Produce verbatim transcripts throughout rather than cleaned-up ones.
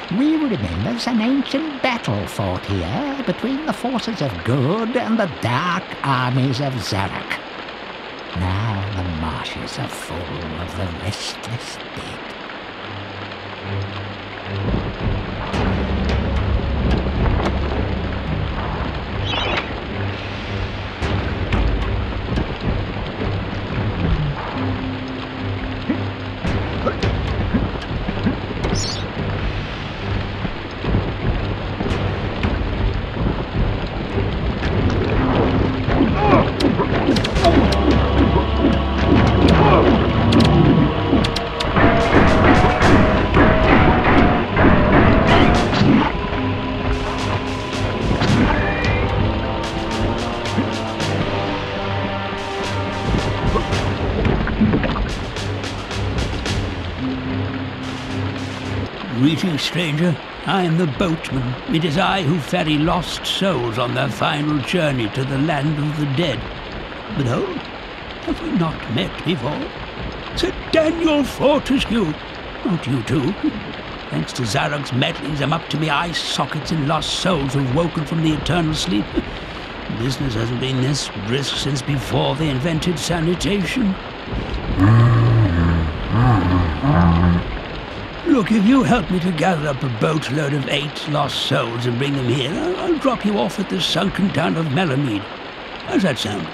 We remembers an ancient battle fought here between the forces of good and the dark armies of Zarok. Now the marshes are full of the restless dead. Greetings, stranger. I am the boatman. It is I who ferry lost souls on their final journey to the land of the dead. But hold, have we not met before? Sir Daniel Fortescue! Not you too. Thanks to Zarok's meddlings, I'm up to me eye sockets in lost souls who've woken from the eternal sleep. Business hasn't been this brisk since before they invented sanitation. Look, if you help me to gather up a boatload of eight lost souls and bring them here, I'll, I'll drop you off at the sunken town of Melamede. How's that sound?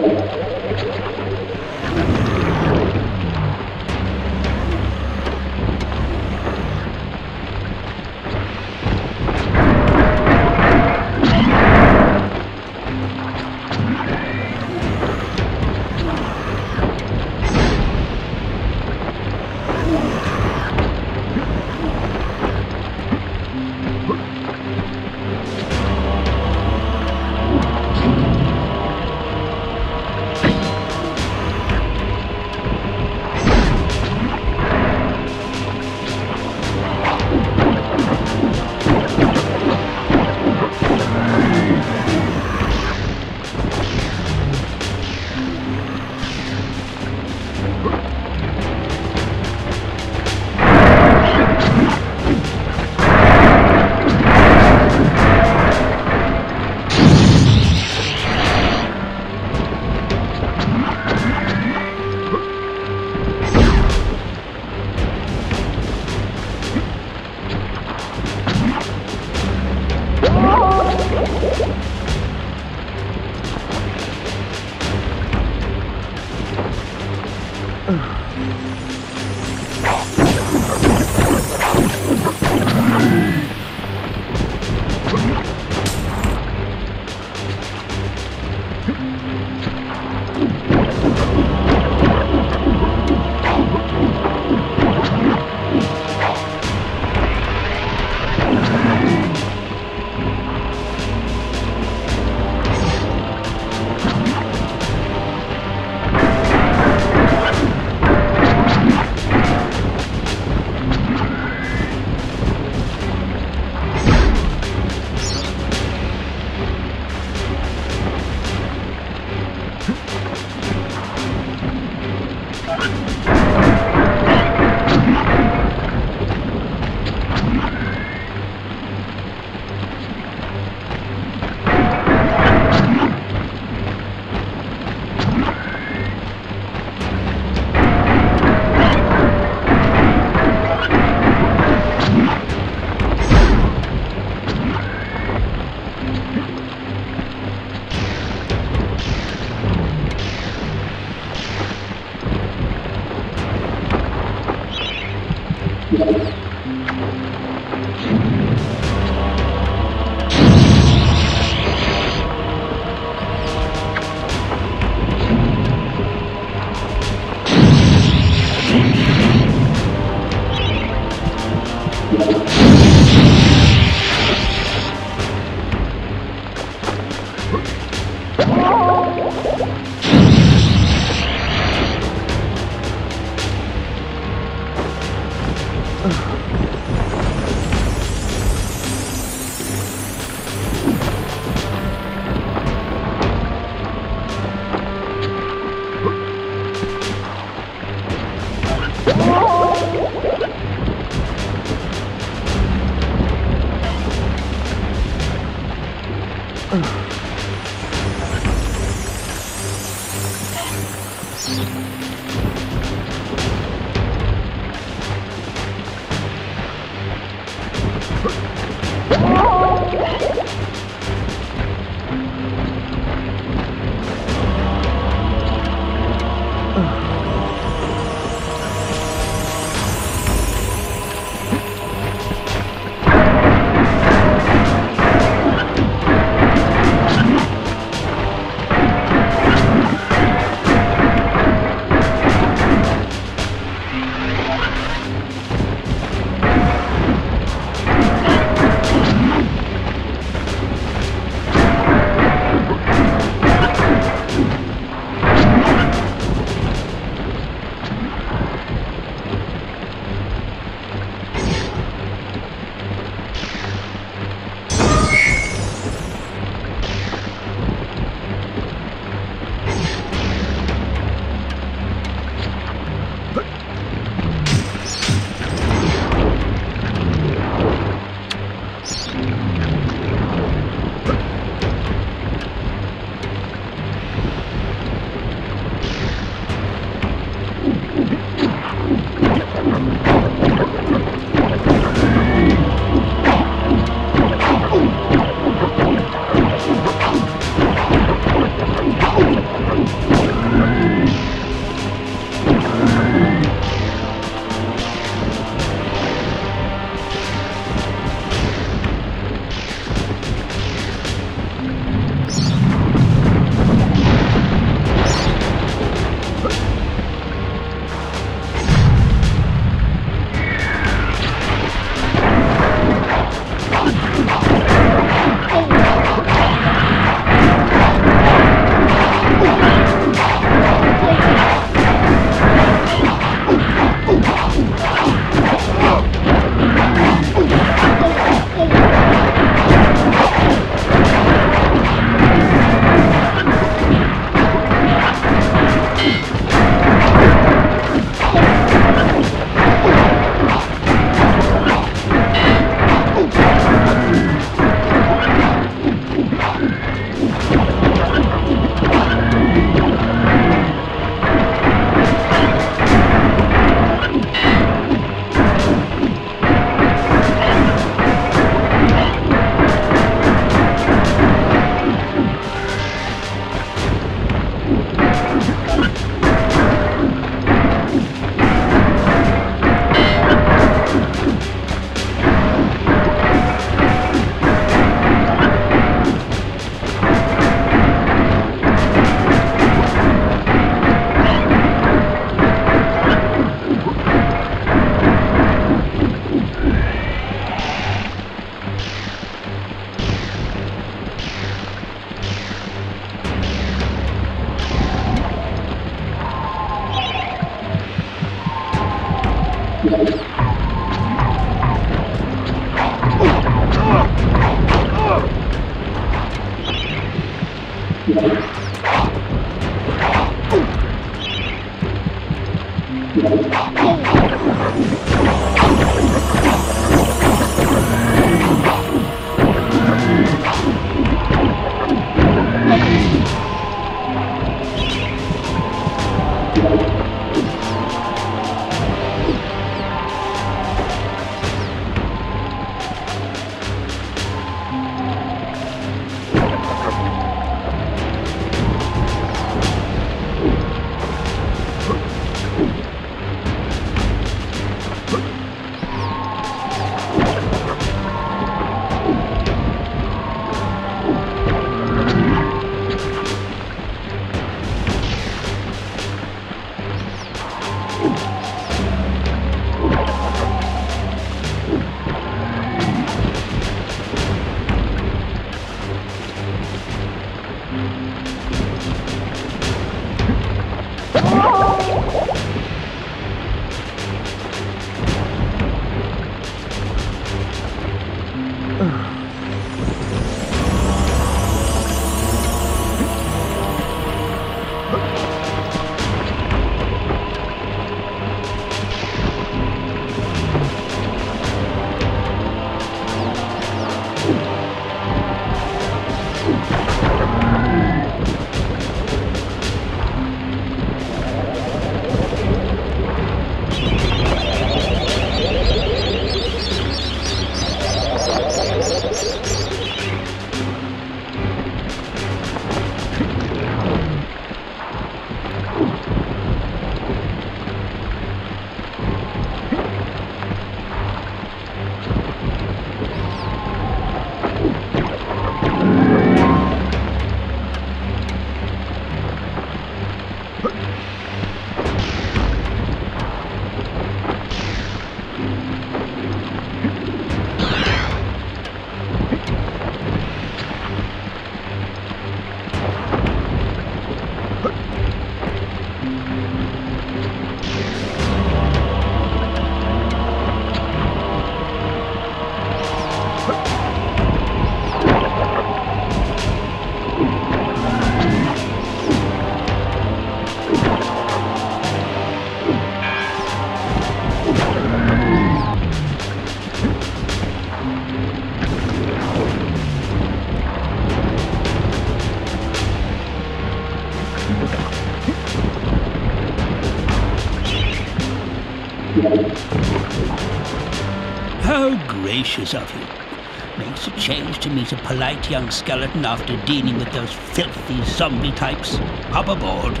How gracious of you. Makes a change to meet a polite young skeleton after dealing with those filthy zombie types. Hop aboard.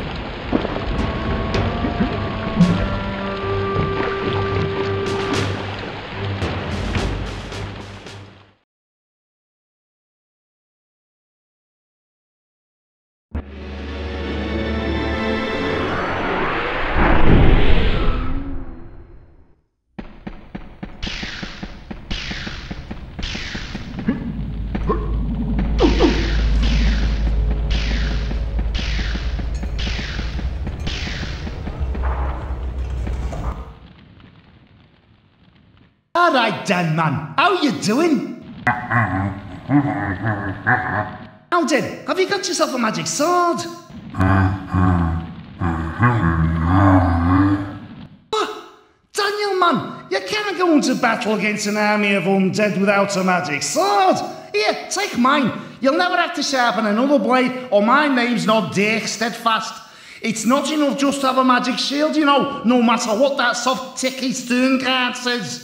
All right, Dan, man. How you doing? Now then, have you got yourself a magic sword? What? Daniel, man, you can't go into battle against an army of undead without a magic sword. Here, take mine. You'll never have to sharpen another blade, or my name's not Dirk Steadfast. It's not enough just to have a magic shield, you know, no matter what that soft ticky stern card says.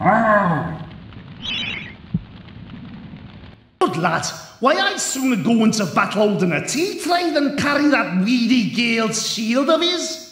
Good lad, why I'd sooner go into battle holding a tea tray than carry that weedy Gale's shield of his.